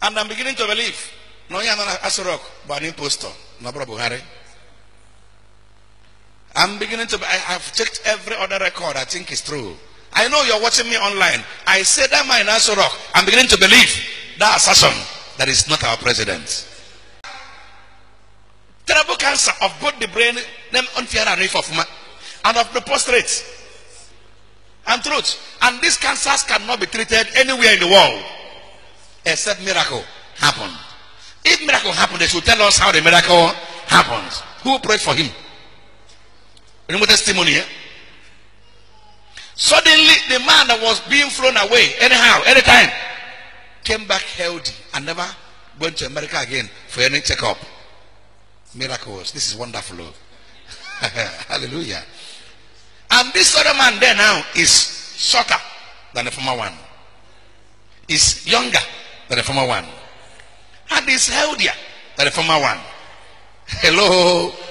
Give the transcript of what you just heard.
And I'm beginning to believe. No, you're not Asorok, but an impostor. No problem, Harry. I'm beginning to. I've checked every other record. I think it's true. I know you're watching me online. I said that man Asorok. I'm beginning to believe that assassin that is not our president. Terrible cancer of both the brain, and of the prostate and throat. And these cancers cannot be treated anywhere in the world except miracle happen. If miracle happen, they should tell us how the miracle happens. Who prayed for him? Remember testimony here? Suddenly, the man that was being flown away, anyhow, anytime, came back healthy and never went to America again for any checkup. Miracles. This is wonderful. Hallelujah. And this other man there now is shorter than the former one. Is younger than the former one. And is healthier than the former one. Hello.